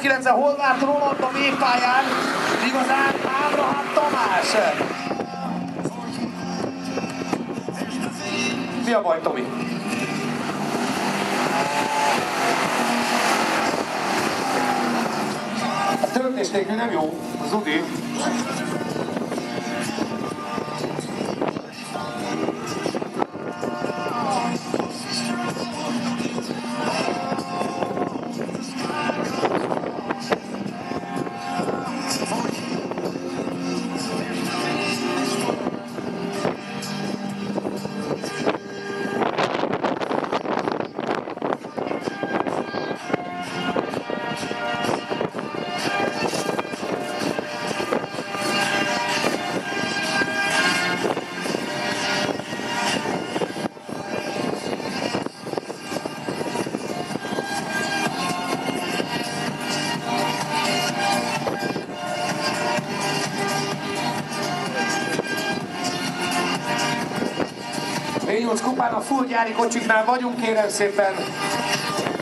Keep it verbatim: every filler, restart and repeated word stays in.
harminckilencen hol várt Roland a végpályán? Igazán Ábrahám Tamás. Mi a baj, Tomi? A töltés nélkül nem jó, az Udi. vé nyolc kupán a full gyári kocsiknál vagyunk, kérem szépen.